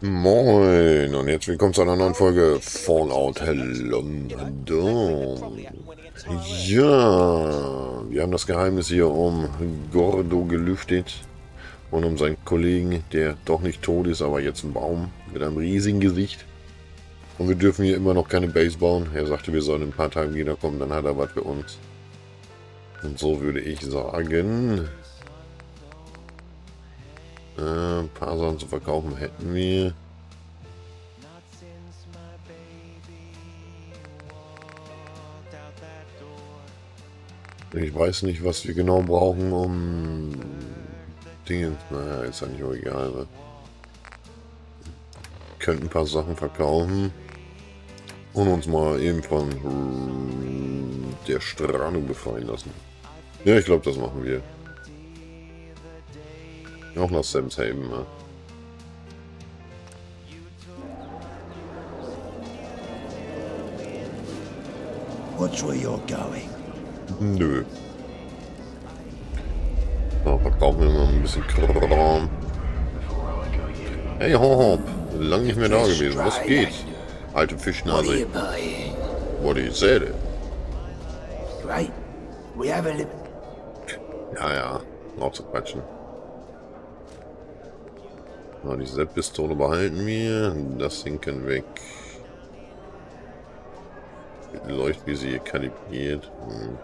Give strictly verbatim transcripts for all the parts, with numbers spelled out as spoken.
Moin und jetzt willkommen zu einer neuen Folge Fallout London. Ja, wir haben das Geheimnis hier um Gordo gelüftet und um seinen Kollegen, der doch nicht tot ist, aber jetzt ein Baum mit einem riesigen Gesicht. Und wir dürfen hier immer noch keine Base bauen. Er sagte, wir sollen in ein paar Tagen wiederkommen, dann hat er was für uns. Und so würde ich sagen... Äh, ein paar Sachen zu verkaufen hätten wir. Ich weiß nicht, was wir genau brauchen, um Dinge. Naja, ist eigentlich auch egal. Ne? Wir könnten ein paar Sachen verkaufen und uns mal eben von der Strahlung befreien lassen. Ja, ich glaube, das machen wir. Auch nach Sam's Haven, ne? Watch where you're going. Nö. So, verkaufen wir mal ein bisschen Kram. Hey, Hop, lang nicht mehr da gewesen. Was geht? Alte Fischnase. What is that? Great. We have a little. Ja, ja. Noch zu quatschen. So, die Sepp-Pistole behalten wir. Das Ding kann weg. Die Leuchtvisier kalibriert. Hm.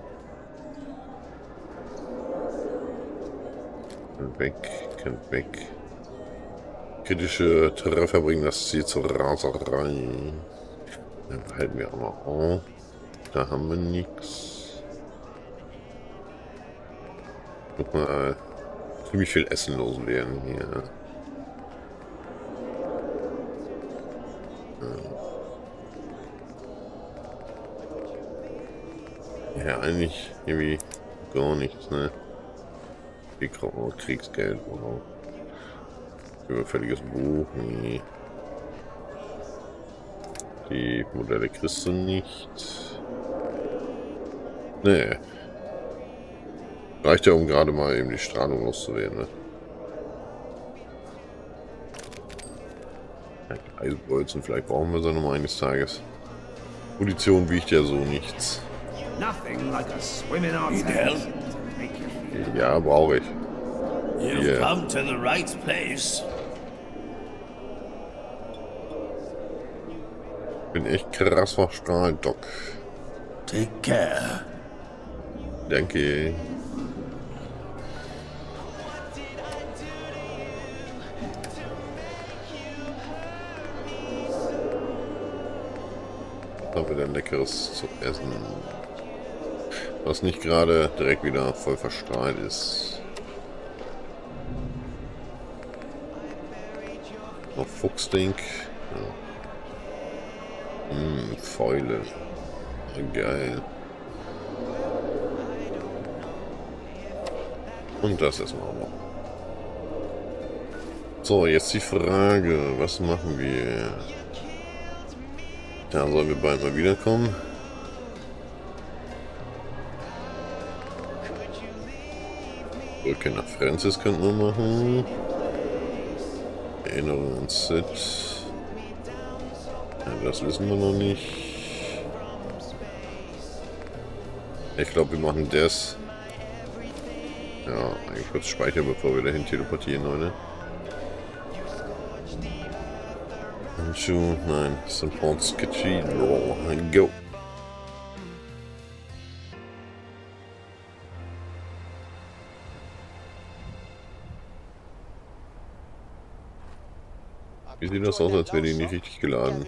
Kann weg, kann weg. Kritische Treffer bringen das Ziel zur Raserei. Dann behalten wir aber auch. Da haben wir nichts. Guck mal, ziemlich viel Essen loswerden hier. Ja, eigentlich irgendwie gar nichts, ne? Kriegsgeld, wow. Überfälliges Buch, nee. Die Modelle kriegst du nicht. Nee. Reicht ja, um gerade mal eben die Strahlung loszuwerden, ne? Eisbolzen, vielleicht brauchen wir sie noch mal eines Tages. Munition wiegt ja so nichts. Ja, brauche ich. You've come to the right place. Bin echt krass verstrahlt, Doc. Take care. Danke. Da wieder ein leckeres zu essen. Was nicht gerade direkt wieder voll verstrahlt ist. Noch Fuchsdink. Ja. Mmh, Fäule. Geil. Und das erstmal auch noch. So, jetzt die Frage, was machen wir? Da sollen wir bald mal wiederkommen. Rückkehr nach Francis könnten wir machen. Erinnerung an Sid. Ja, das wissen wir noch nicht. Ich glaube, wir machen das. Ja, eigentlich kurz speichern, bevor wir dahin teleportieren, Leute. Handschuh, nein, Sankt Paul's Cathedral. Go! Wie sieht das aus, als wäre die nicht richtig geladen?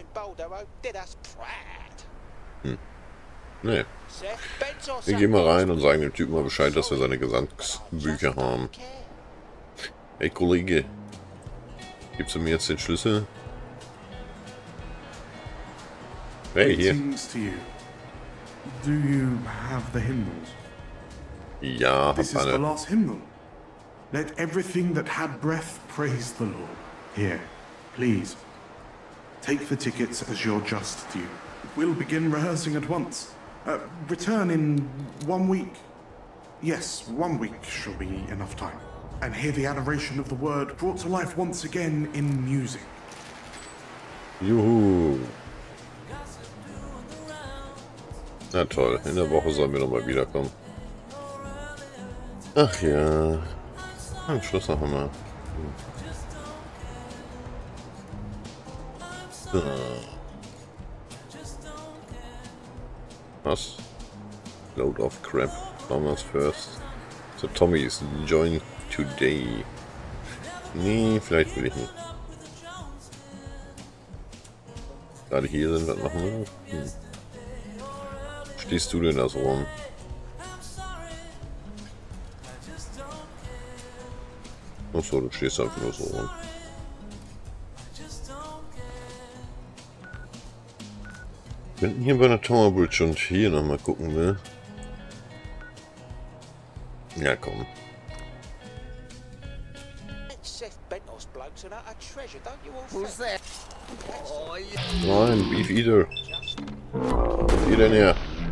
Hm. Nee. Wir gehen mal rein und sagen dem Typen mal Bescheid, dass wir seine Gesangsbücher haben. Hey Kollege, gibst du mir jetzt den Schlüssel? Hey, hier. Do you have the hymnals? Ja, This hab is the alle. last hymnal. Let everything that had breath praise the Lord. Here, please. Take the tickets as your just due. We'll begin rehearsing at once. Uh, return in one week. Yes, one week shall be enough time. And hear the adoration of the word brought to life once again in music. Juhu. Na toll, in der Woche sollen wir nochmal wiederkommen. Ach ja. Am Schluss noch einmal. So. Was? Load of crap. Farmers first. So Tommy is joined today. Nee, vielleicht will ich nicht. Gerade hier sind, was machen wir? Hm. Stehst du denn da so rum? Achso, du stehst einfach nur so rum. Wenn hier bei der Tower Bridge und hier nochmal gucken will. Ja, komm. Nein, Beef Eater. Was geht denn her?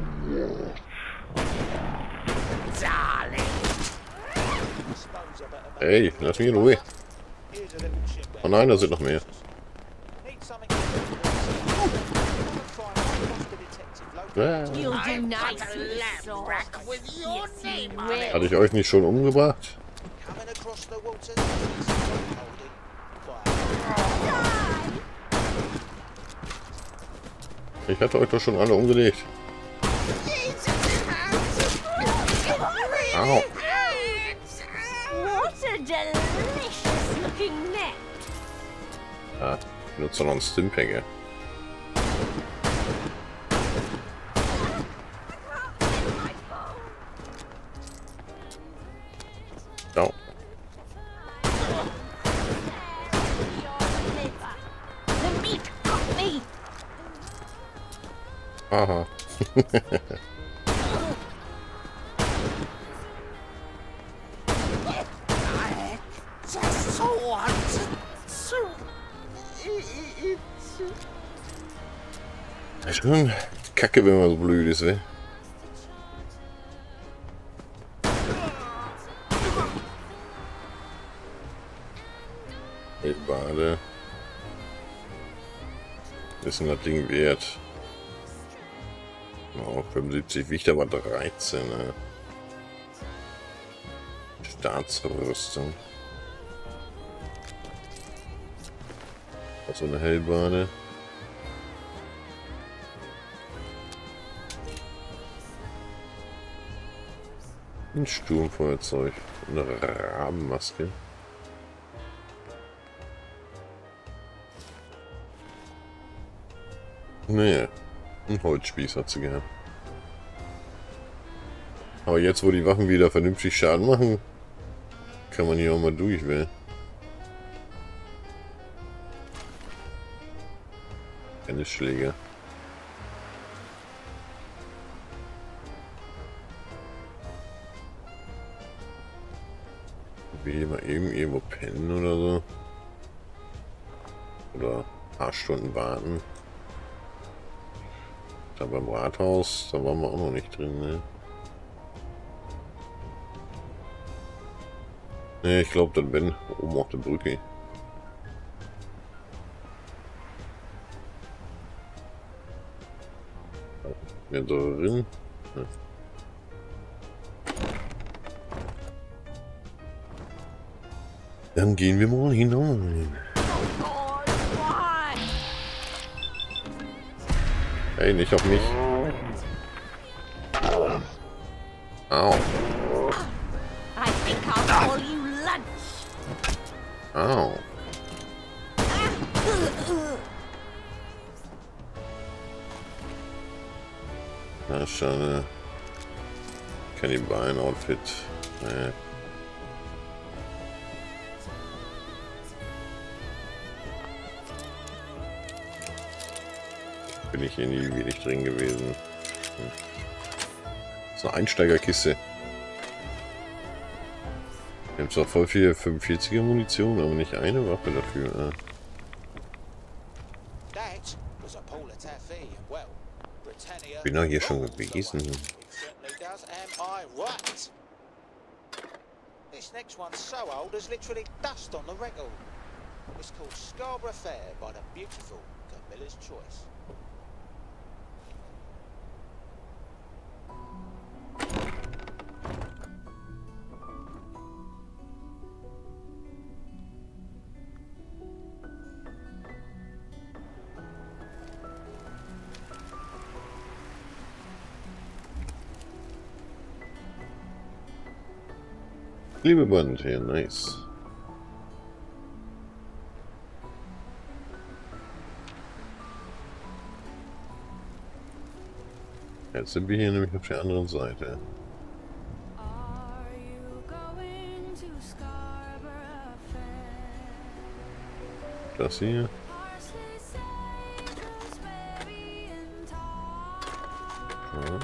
Ey, lass mich in Ruhe. Oh nein, da sind noch mehr. Ah. Hatte ich euch nicht schon umgebracht? Ich hatte euch doch schon alle umgelegt. Au. Ah, ich benutze noch einen Stimphanger. Oh. Aha. Schon kacke, wenn man so blöd ist, weh. Hey, Bade. Ist denn das Ding wert? Oh, fünfundsiebzig wiegt aber dreizehn. Ne? Staatsrüstung. So eine Hellbade. Ein Sturmfeuerzeug. Eine Rabenmaske. Naja, ein Holzspieß hat sie gehabt. Aber jetzt, wo die Waffen wieder vernünftig Schaden machen, kann man hier auch mal durchwählen. Tennisschläger. Will mal eben irgendwo pennen oder so. Oder ein paar Stunden warten. Da beim Rathaus, da waren wir auch noch nicht drin, ne? Ne, ich glaube, dann bin oben auf der Brücke. Ja, drin. Ja. Dann gehen wir mal hinein. Hey, nicht auf mich. Au. Au. Na, schade. Kannibalen-Outfit. Nee. Bin ich hier nie wirklich drin gewesen. Hm. Das ist eine Einsteigerkiste. Wir haben zwar voll viel fünfundvierziger Munition, aber nicht eine Waffe dafür. Ah. Bin doch hier schon gewesen. This next one's so old there's literally dust on the record. It's called Scarborough Fair by the beautiful Camilla's choice. Liebe Band hier, nice. Jetzt sind wir hier nämlich auf der anderen Seite. Das hier. Ja.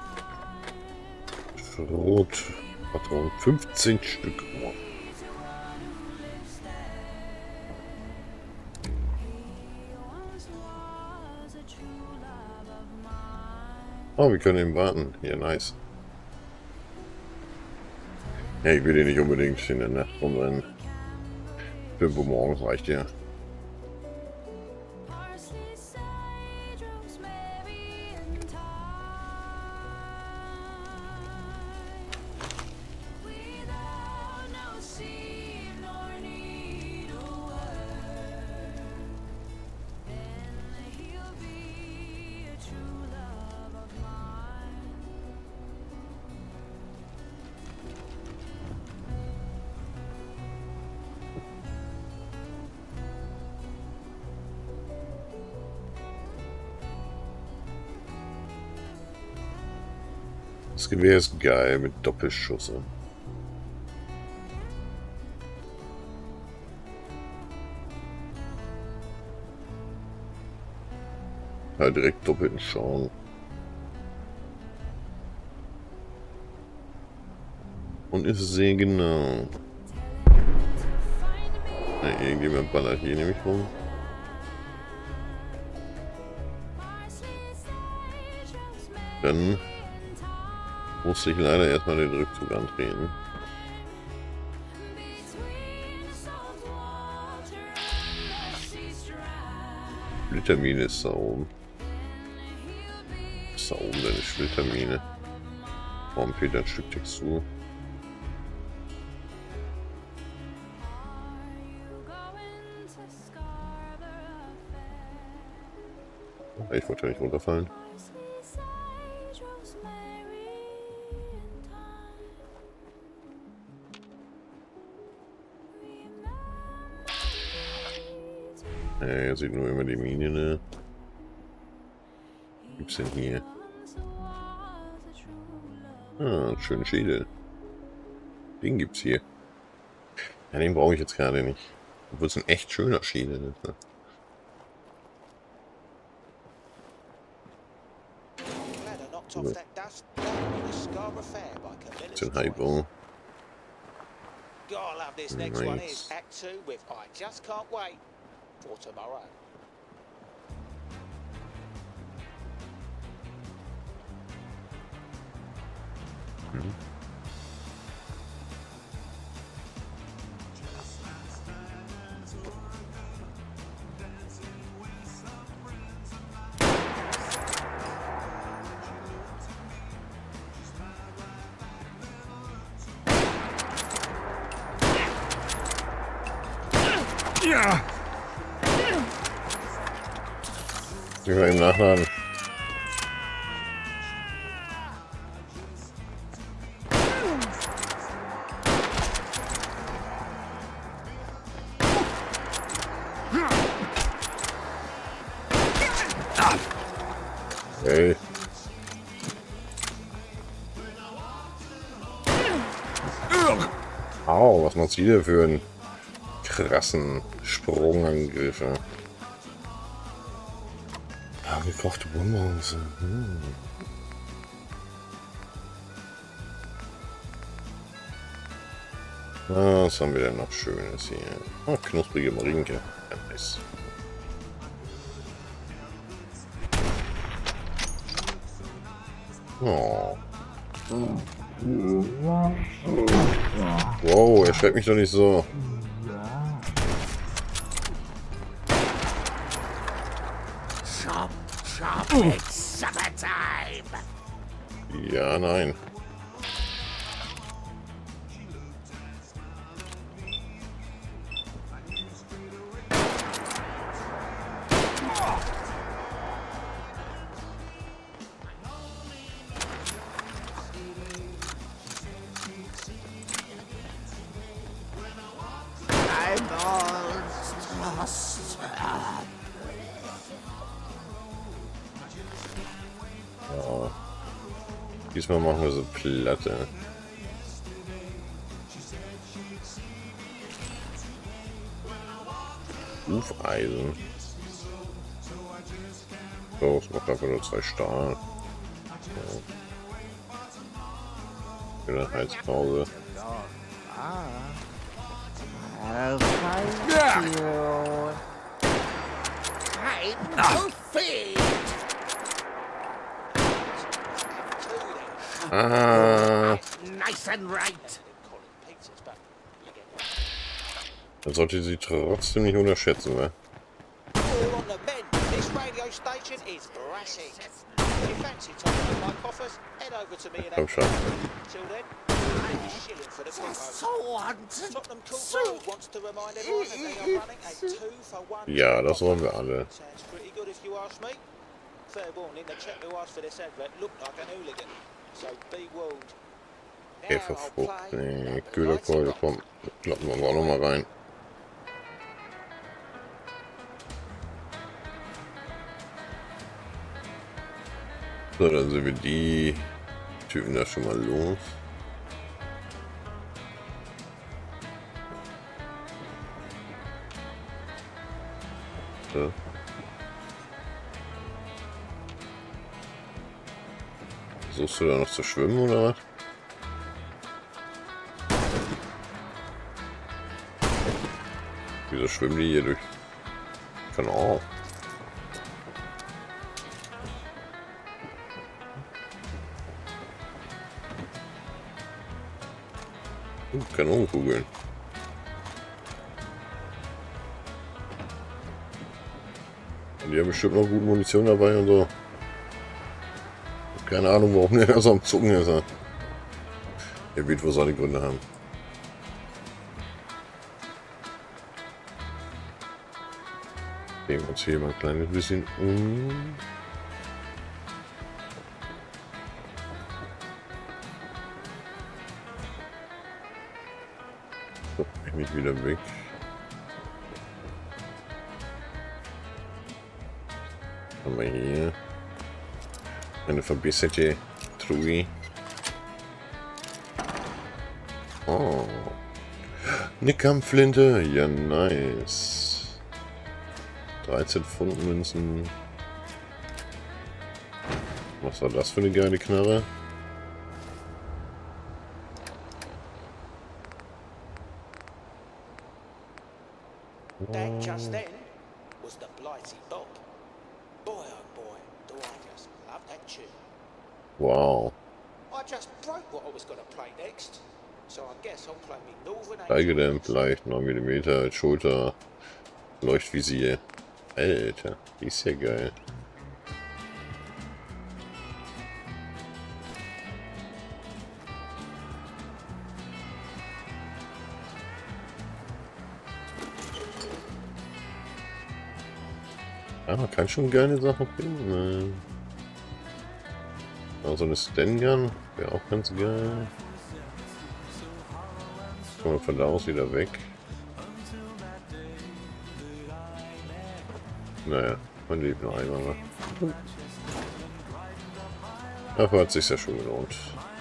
Schrot. Patronen. fünfzehn Stück. Oh. Oh, wir können eben warten. Ja, nice. Ja, ich will hier nicht unbedingt in der Nacht rumrennen. fünf Uhr morgens reicht ja. Das Gewehr ist geil mit Doppelschüsse. Halt direkt doppelten Schauen. Und ist sehr genau. Na, irgendjemand ballert hier nämlich rum. Dann musste ich leider erstmal den Rückzug antreten. Splittermine ist da oben. Ist da oben deine Splittermine? Warum fehlt ein Stück Textur? Ich wollte ja nicht runterfallen. Ja, er sieht nur immer die Mine, ne? Was gibt's denn hier? Ah, einen schönen Schädel. Den gibt's hier. Ja, den brauche ich jetzt gerade nicht. Obwohl es ein echt schöner Schädel ist, ne? So. Den Highball. Nice. For tomorrow. Mhm. Ja. Ich will ihm nachladen. Hey. Au, was macht sie denn für einen krassen Sprungangriff? Ah, gekochte Bonbons. Hm. Was haben wir denn noch Schönes hier? Oh, knusprige Morinke. Ja, nice. Oh. Wow, erschreckt mich doch nicht so. It's summertime. Ja, nein. I'm all lost. Ja. Diesmal machen wir so Platte. Hufeisen. So, es macht einfach nur zwei Stahl. So. Wieder Heizpause. I'll find you. Time to feed. Ah, Nice and right. man sollte sie trotzdem nicht unterschätzen, ne? All on the men. This radio station is brassy. If you fancy topping up my coffers, head over to me and Komm schon. Till then, a shilling for the promos. So wanted. Tottenham Court Road wants to remind everyone that they are running a two for one. Ja, das wollen wir alle. Sounds pretty good if you ask me. Fair warning, the chap who asked for this advert looked like an hooligan. So be warned. Käferfrucht, nee, Köderkeule, komm, klappen wir auch noch mal rein. So, dann sind wir die Typen da schon mal los. So. Versuchst du da noch zu schwimmen oder was? Wieso schwimmen die hier durch Kanal? Uh, Kanonenkugeln. Und die haben bestimmt noch gute Munition dabei und so. Keine Ahnung, warum der so am Zucken ist. Er wird wohl seine Gründe haben. Nehmen wir uns hier mal ein kleines bisschen um. So, ich mich wieder weg. Haben wir hier eine verbesserte Truhe. Oh. Eine Kampfflinte. Ja, nice. dreizehn Pfund Münzen. Was war das für eine geile Knarre? That just then was the Blighty Bob. Boy oh boy, do I just love that tune. Wow. I just broke what I was going to play next. So I guess I'll play me Northern Bleigedämpft, leicht, neun Millimeter, Schulter, Leuchtvisier. Alter, die ist ja geil. Ja, man kann schon geile Sachen finden. Also eine Stengun wäre auch ganz geil. Kommen wir von da aus wieder weg. Naja, man lebt nur einmal. Ne? Dafür hat es sich ja schon gelohnt.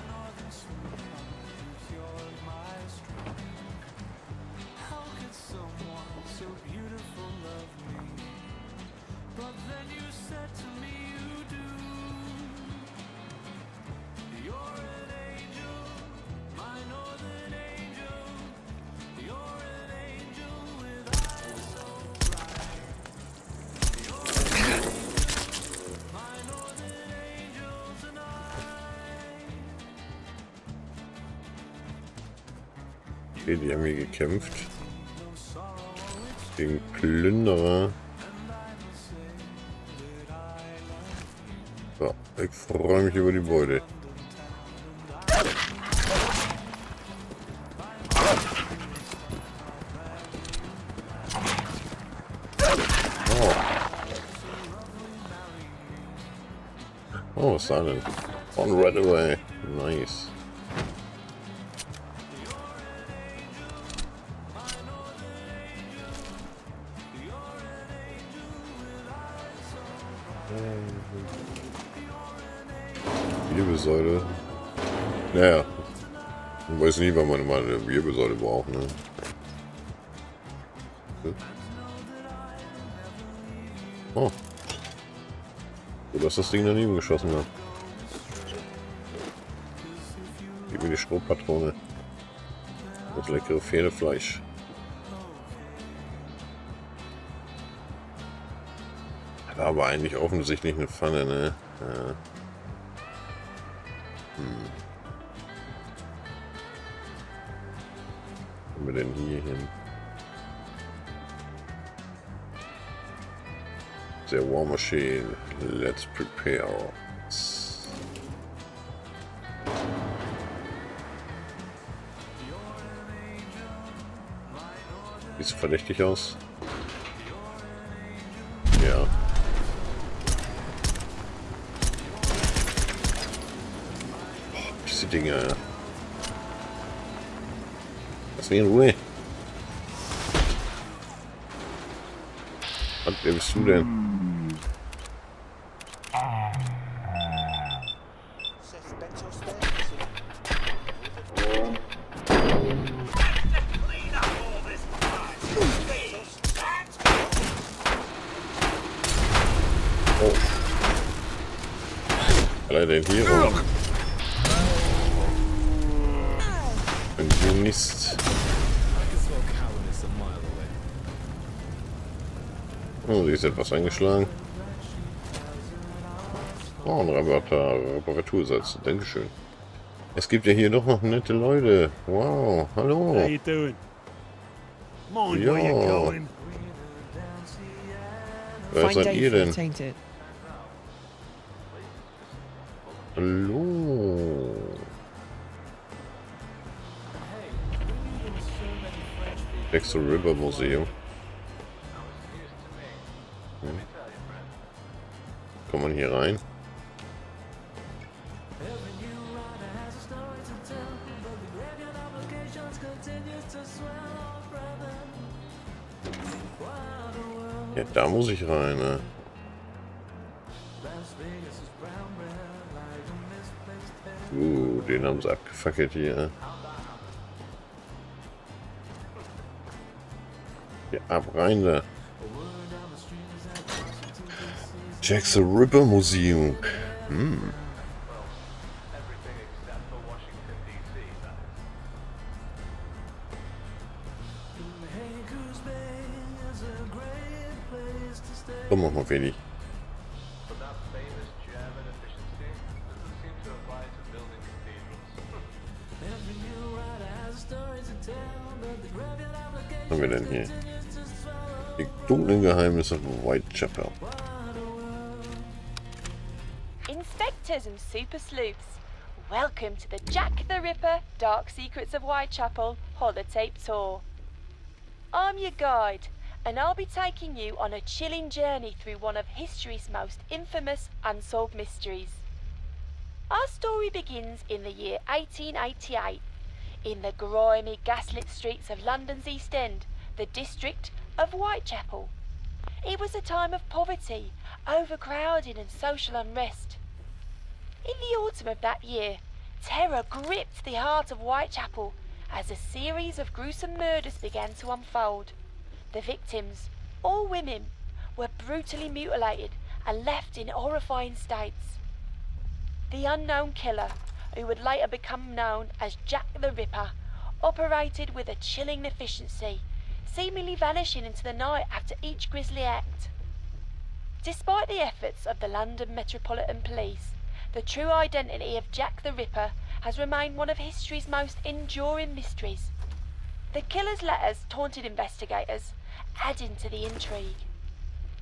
Okay, die haben hier gekämpft. Gegen Plünderer. So, ich freue mich über die Beute. Oh. Oh, was ist da denn? On right away. Nice. Wirbelsäule. Naja. Ich weiß nie, wann man mal eine Wirbelsäule braucht, ne? Oh. So, dass das Ding daneben geschossen hat. Gib mir die Schrotpatrone. Das leckere Pferdefleisch. War aber eigentlich offensichtlich eine Pfanne, ne? Ja. Hm. Wo kommen wir denn hier hin? Der War Machine. Let's prepare. Sieht so verdächtig aus. Ja. Oh, diese Dinger. Lass mich in Ruhe. Was, wer bist du denn? Oh. Allein denn hier rum. Ein Unist. Oh, sie ist etwas eingeschlagen. Oh, ein Reparatur Reparatursatz. Dankeschön. Es gibt ja hier doch noch nette Leute. Wow, hallo. How you doing? Mind Ja. where you're going. Wer seid ihr denn? Taint it. Hallo. Dexter River Museum. Hm. Kommt man hier rein? Ja, da muss ich rein, ne? Uh, den haben sie abgefackelt hier. Ja, ab rein da. Jack the Ripper Museum. Hm. Komm, mach mal fertig. Was haben wir denn hier? Die dunklen Geheimnisse von Whitechapel. Inspectors and super sleuths, welcome to the Jack the Ripper Dark Secrets of Whitechapel holotape tour. I'm your guide, and I'll be taking you on a chilling journey through one of history's most infamous unsolved mysteries. Our story begins in the year eighteen eighty-eight, in the grimy gaslit streets of London's East End, the district of Whitechapel. It was a time of poverty, overcrowding and social unrest. In the autumn of that year, terror gripped the heart of Whitechapel as a series of gruesome murders began to unfold. The victims, all women, were brutally mutilated and left in horrifying states. The unknown killer, who would later become known as Jack the Ripper, operated with a chilling efficiency, seemingly vanishing into the night after each grisly act. Despite the efforts of the London Metropolitan Police, the true identity of Jack the Ripper has remained one of history's most enduring mysteries. The killer's letters taunted investigators, adding to the intrigue.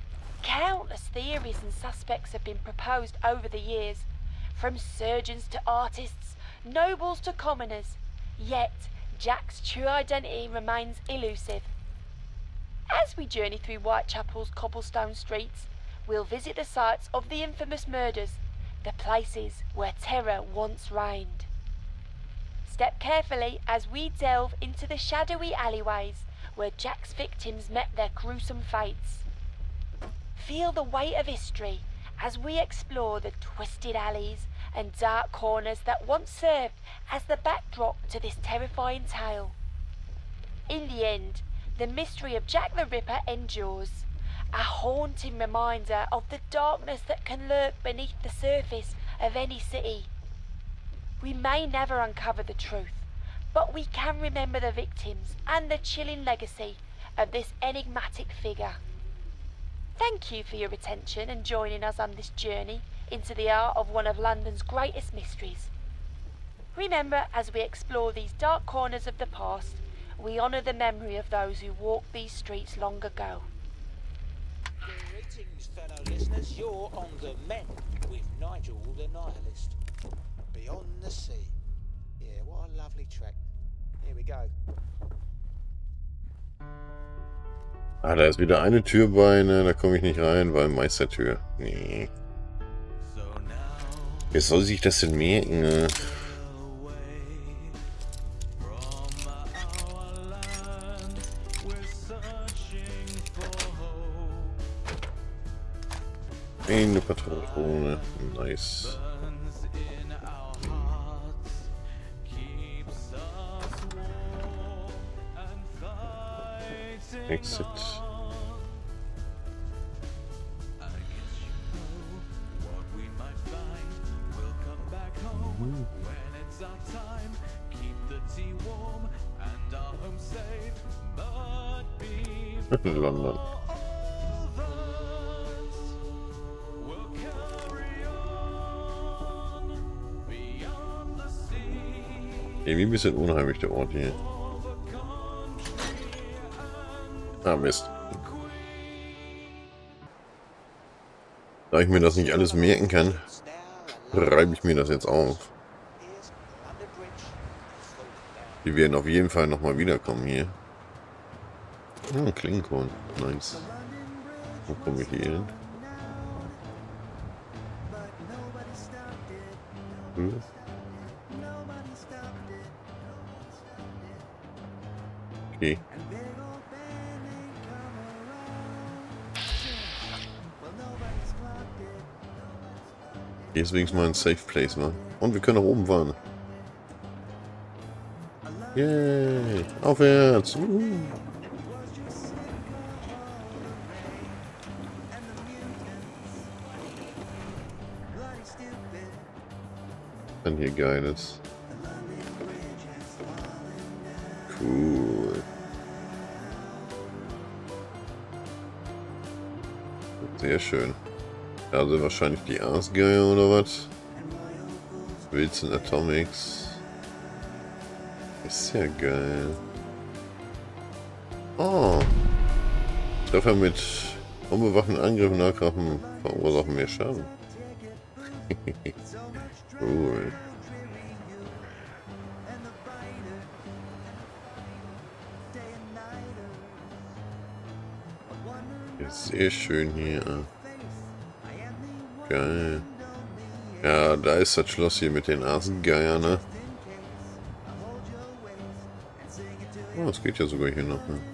Countless theories and suspects have been proposed over the years, from surgeons to artists, nobles to commoners, yet Jack's true identity remains elusive. As we journey through Whitechapel's cobblestone streets, we'll visit the sites of the infamous murders, the places where terror once reigned. Step carefully as we delve into the shadowy alleyways where Jack's victims met their gruesome fates. Feel the weight of history as we explore the twisted alleys and dark corners that once served as the backdrop to this terrifying tale. In the end, the mystery of Jack the Ripper endures, a haunting reminder of the darkness that can lurk beneath the surface of any city. We may never uncover the truth, but we can remember the victims and the chilling legacy of this enigmatic figure. Thank you for your attention and joining us on this journey into the art of one of London's greatest mysteries. Remember, as we explore these dark corners of the past, we honour the memory of those who walked these streets long ago. Greetings, fellow listeners. You're on the mend with Nigel the Nihilist. Beyond the Sea. Yeah, what a lovely track. Here we go. Ah, da ist wieder eine Tür bei, ne? Da komme ich nicht rein, weil Meistertür. Nee. Wer soll sich das denn merken, ne? Eine Patrone. Nice. Exit. London. Irgendwie ein bisschen unheimlich der Ort hier. Ah, Mist. Da ich mir das nicht alles merken kann, reibe ich mir das jetzt auf. Die werden auf jeden Fall nochmal wiederkommen hier. Ah, Klingenkorn. Nice. Wo komme ich hier hin? Hm? Okay. Hier ist wenigstens mal ein Safe Place, wa? Und wir können nach oben fahren. Yay! Aufwärts! Uh. Dann hier Geiles. Cool. Sehr schön. Also wahrscheinlich die Aasgeier oder was? Wilson Atomics. Ist ja geil. Oh. Treffer mit unbewaffneten Angriffen nachkrachen verursachen mehr Schaden. Cool. Ist sehr schön hier. Geil. Ja, da ist das Schloss hier mit den Aasgeiern, ne? Oh, es geht ja sogar hier noch, ne?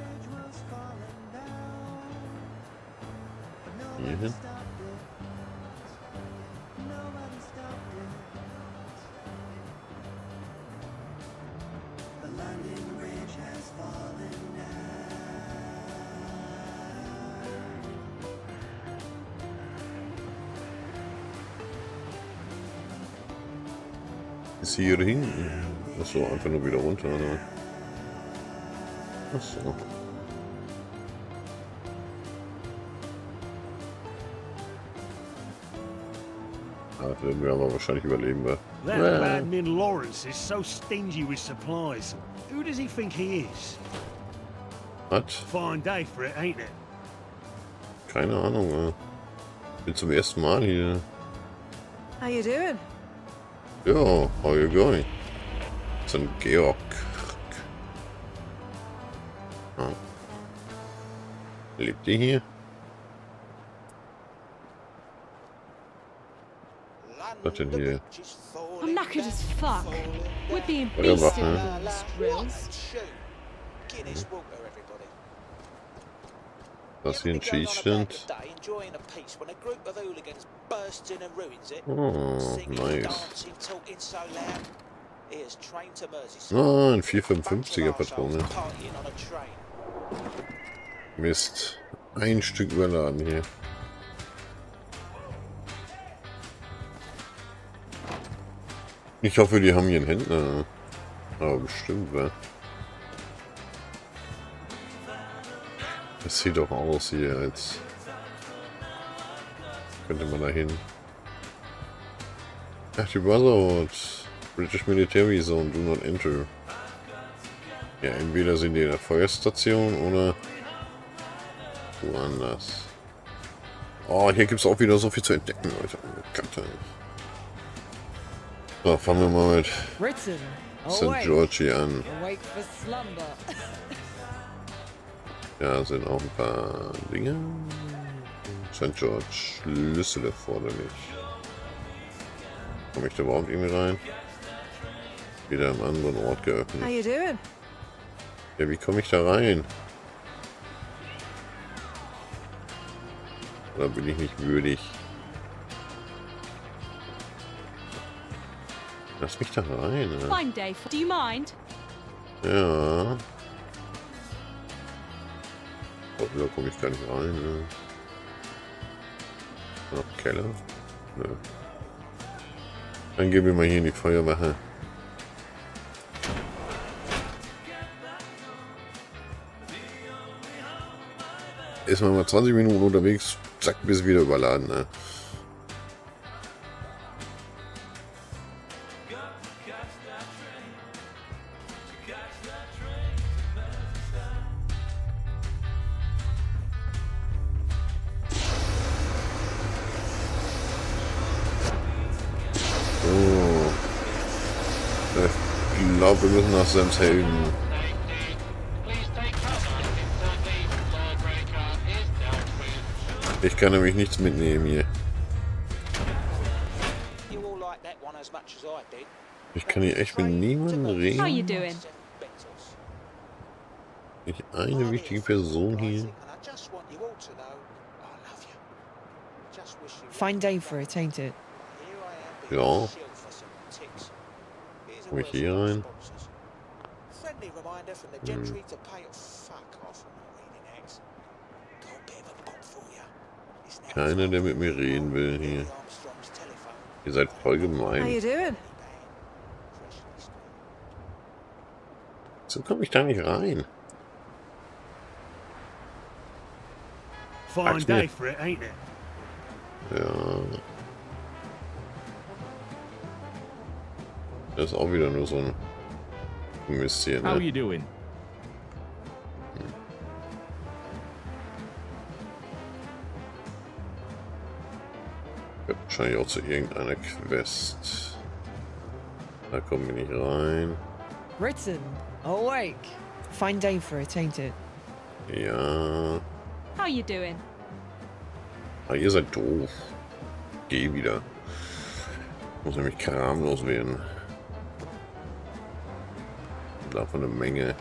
Hier hin. Ist hier hinten? Achso, einfach nur wieder runter, oder? Achso. Ah, das werden wir aber wahrscheinlich überleben, wa? That Admin Lawrence is so stingy with supplies. Who does he think he is? What? Fine day for it, ain't it? Keine Ahnung. Äh. Bin zum ersten Mal hier. How you doing? Ja, how you going? Sankt Georg. Ah. Lebt ihr hier? Was denn hier? I'm knackered as fuck. We're being Oder beasted Waffen. with all these drills. Was hier ein Schießstand? Oh, nice. Ah, ein vier fünfundfünfziger Patrone. Mist. Ein Stück überladen hier. Ich hoffe, die haben hier einen Händler. Aber bestimmt, wa? Das sieht doch aus hier, als könnte man da hin. Ach, die Brotherhood. British Military Zone, do not enter. Ja, entweder sind die in der Feuerstation oder woanders. Oh, hier gibt es auch wieder so viel zu entdecken, Leute. So, fangen wir mal mit Sankt Georgi an. Ja, sind auch ein paar Dinge. Sankt George, Schlüssel erforderlich. Komme ich da überhaupt irgendwie rein? Wieder am anderen Ort geöffnet. How you doing? Ja, wie komme ich da rein? Oder bin ich nicht würdig? Lass mich da rein. Ne? Fine, Dave. Do you mind? Ja. Oh, da komme ich gar nicht rein. Ne? Noch Keller? Nö. Dann gehen wir mal hier in die Feuerwache. Ist man mal zwanzig Minuten unterwegs, zack, bis wieder überladen. Ne? Ich glaube, wir müssen nach Semshelden. Ich kann nämlich nichts mitnehmen hier. Ich kann hier echt mit niemandem reden. How you doing? Nicht eine wichtige Person hier. Fine day for it, ain't it? Ja. Komme ich hier rein? Hm. Keiner, der mit mir reden will hier. Ihr seid voll How gemein. you doing? So komme ich da nicht rein. Fine day for it, ain't it? Ja. Das ist auch wieder nur so ein Mist hier, How ne? you doing? Wird wahrscheinlich auch zu irgendeiner Quest. Da kommen wir nicht rein. Britain, awake. Fine day for it, ain't it? Ja. How you doing? Ah, ihr seid doof. Geh wieder. Muss nämlich kramlos werden. Davon eine Menge.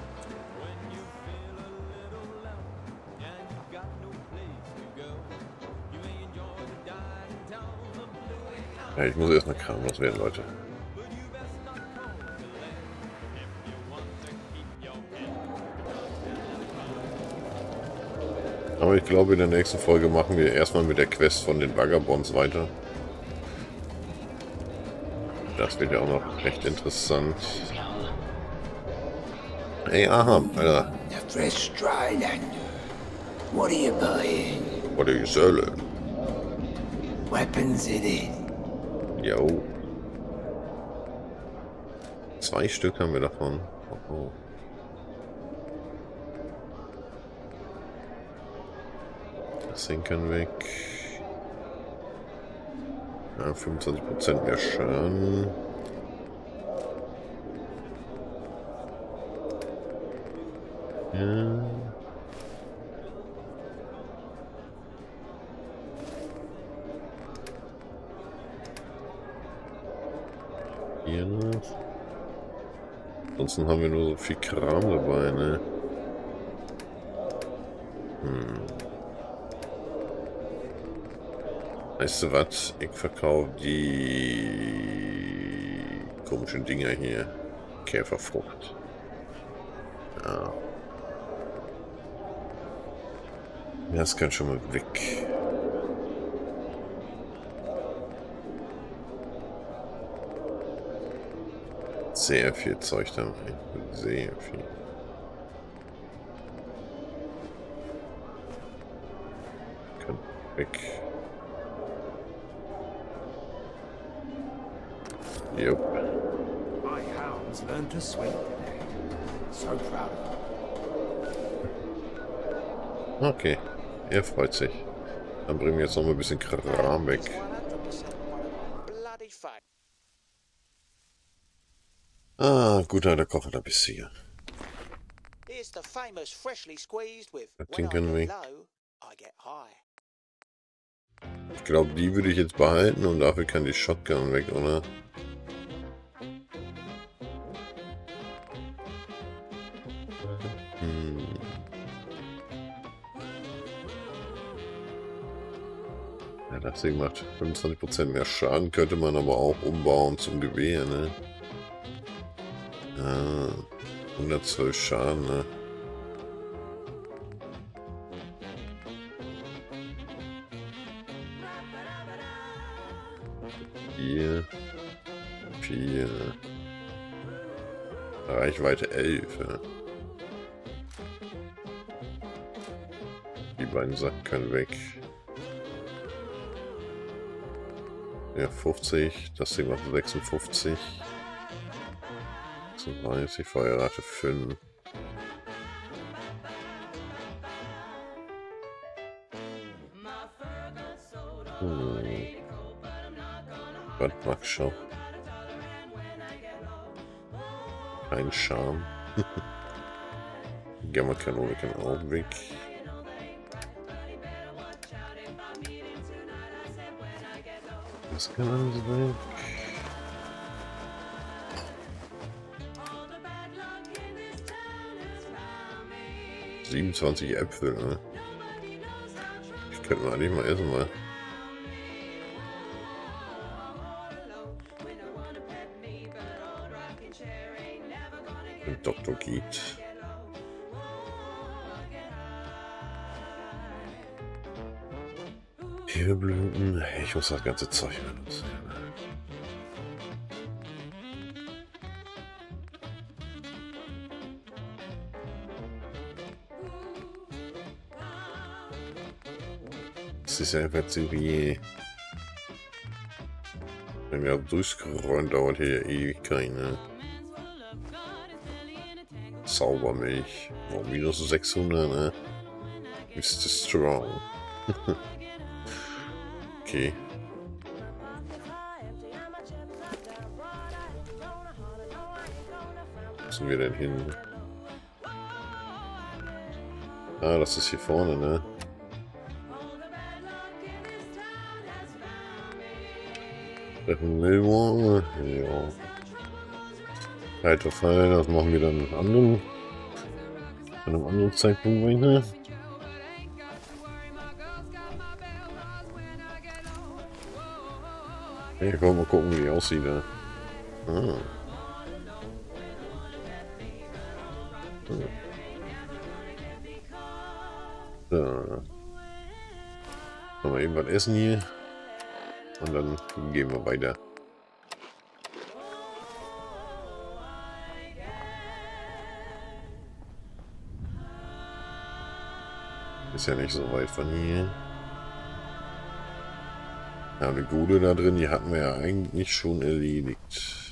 Ja, ich muss erstmal kramlos werden, Leute. Aber ich glaube, in der nächsten Folge machen wir erstmal mit der Quest von den Vagabonds weiter. Das wird ja auch noch recht interessant. Hey, aha, Alter. The fresh Trident. What are you buying? What are you selling? Weapons it is. Jo. Zwei Stück haben wir davon. Oh, oh. zehn kann weg. Ja, fünfundzwanzig Prozent mehr Schaden. Ja. Hier noch. Ansonsten haben wir nur so viel Kram dabei, ne? Hm. Weißt du was? Ich verkaufe die komischen Dinger hier. Käferfrucht. Ja. Das kann schon mal weg. Sehr viel Zeug da rein. Sehr viel. Kann weg. Jupp. My hounds learned to swim today. So proud of them. Okay. Er freut sich. Dann bringen wir jetzt noch mal ein bisschen Kram weg. Ah, guter alter Kocher, da bist du hier. Den können wir. Ich glaube, die würde ich jetzt behalten und dafür kann die Shotgun weg, oder? Hm. Ja, das Ding macht fünfundzwanzig Prozent mehr Schaden, könnte man aber auch umbauen zum Gewehr, ne? Ja, hundertzwölf Schaden, ne? Vier, vier, Reichweite elf, ja. Die beiden Sachen können weg. Ja, fünfzig, das Ding macht sechsundfünfzig. sechsunddreißig, Feuerrate fünf. Hm. Was mag schon? Kein Charme. Gamma-Kanone kann auch weg. Das kann alles weg. siebenundzwanzig Äpfel, ne? Ich könnte mal eigentlich mal essen, mal. Und Doktor Giet. Hebelblüten. Ich muss das ganze Zeug benutzen. Das ist ja einfach zu wie. Wenn wir durchscrollen, dauert hier ewig keine Zaubermilch. Oh, minus sechshundert, ne? Ist das strong. Okay. Wo müssen wir denn hin? Ah, das ist hier vorne, ne? Treffen Millwall. Ja. Weiter fallen, das machen wir dann an einem anderen, an einem anderen Zeitpunkt weiter. Ja, komm, mal gucken, wie die aussieht. Ja. Ah. So. Machen wir eben was essen hier. Und dann gehen wir weiter. Ist ja nicht so weit von hier. Ja, eine Gude da drin, die hatten wir ja eigentlich schon erledigt.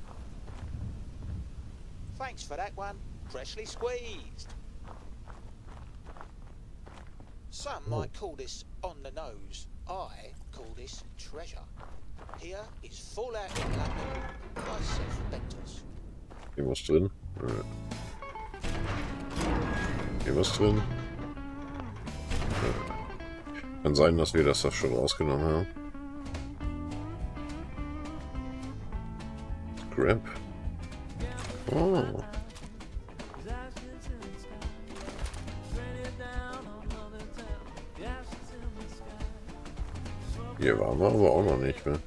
Thanks for that one. Freshly squeezed. Some might call this on the nose. I call this treasure. Here is Fallout in London by Seth Bentos. Hier was drin? Ja. Hier was drin? Ja. Kann sein, dass wir das, das schon rausgenommen haben. Scrap. Oh. Hier waren wir aber auch noch nicht mehr.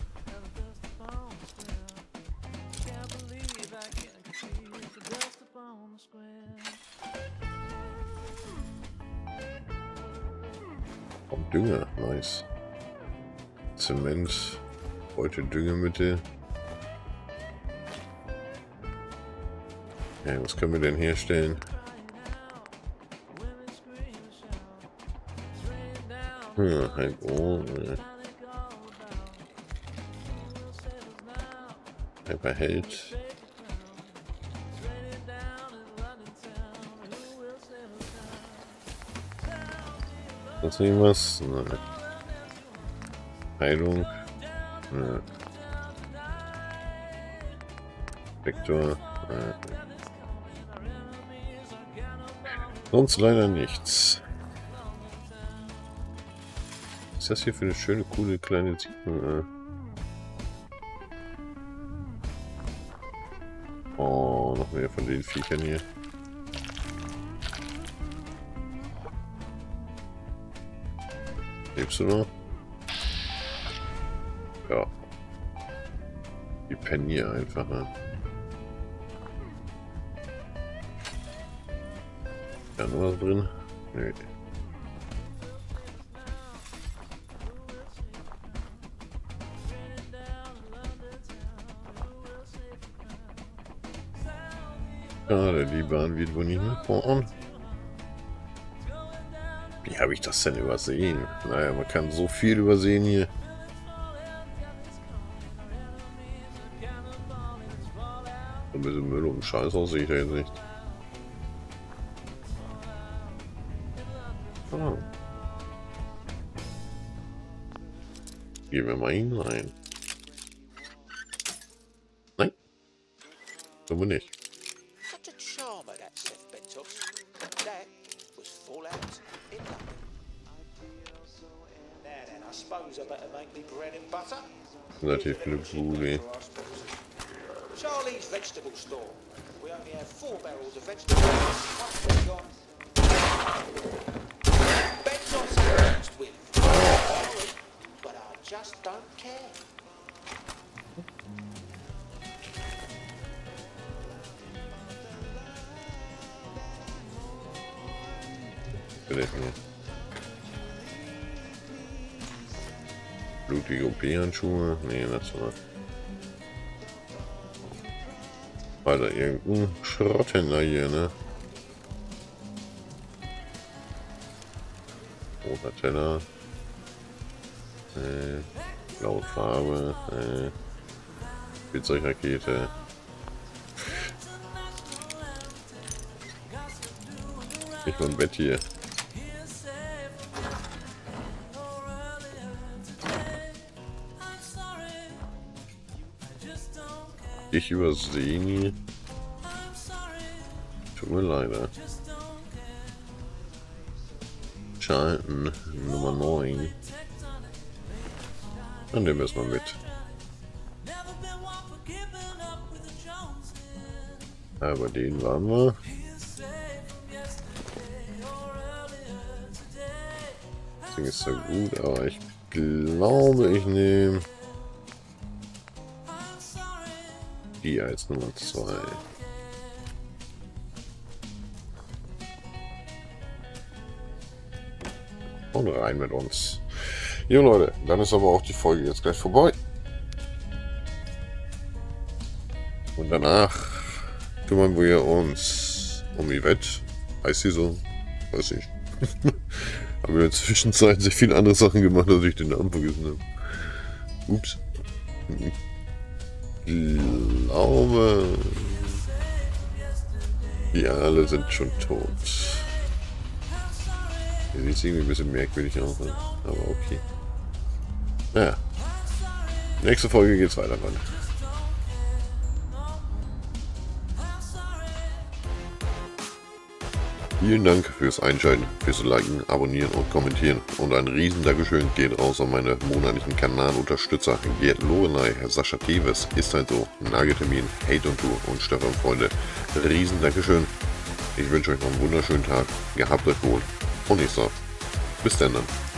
Und Dünger, nice. Zement, heute Düngemittel. Ja, was können wir denn herstellen? Hm, halt ohne. Behält. Sonst irgendwas? Nein. Heilung. Nein. Vektor. Nein. Sonst leider nichts. Was ist das hier für eine schöne, coole kleine Siedlung? Oh, noch mehr von den Viechern hier. Lebst du noch? Ja. Die pennen hier einfach, ne? Ja, noch was drin? Nee. Schade, die Bahn wird wohl nicht mehr fahren. Wie habe ich das denn übersehen? Naja, man kann so viel übersehen hier. Ein bisschen Müll und Scheiß aus sehe ich da jetzt nicht. Ah. Gehen wir mal hinein. Nein. So bin ich. Relativ viele Bude. Charlie's vegetable store. We only have four barrels of vegetables. Gone. Bentos announced with. But I just don't care. Bitte hier. Blutige O P-Handschuhe? Nee, das war. Alter, irgendein Schrotthändler hier, ne? Roter Teller. Äh, blaue Farbe. Äh, Spielzeugrakete. Nicht mal ein Bett hier. Ich übersehen. Tut mir leid. Schalten Nummer neun. Dann nehmen wir es mal mit. Aber den waren wir. Das Ding ist so gut, aber ich glaube, ich nehme die als Nummer zwei. Und rein mit uns. Jo Leute, dann ist aber auch die Folge jetzt gleich vorbei. Und danach kümmern wir uns um Yvette. Heißt sie so? Weiß ich. Haben wir in der Zwischenzeit sehr viele andere Sachen gemacht, als ich den Namen vergessen habe. Ups. Ich glaube, die alle sind schon tot. Der sieht irgendwie ein bisschen merkwürdig aus, ne? Aber okay. Naja. Nächste Folge geht's weiter, Mann. Vielen Dank fürs Einschalten, fürs Liken, Abonnieren und Kommentieren. Und ein riesen Dankeschön geht raus an meine monatlichen Kanalunterstützer Gerd Lorelei, Sascha Teves, Ist halt so, Nageltermin, Hate und Tour und Stefan Freunde. Riesen Dankeschön. Ich wünsche euch noch einen wunderschönen Tag. Gehabt euch wohl. Und ich sag, bis dann.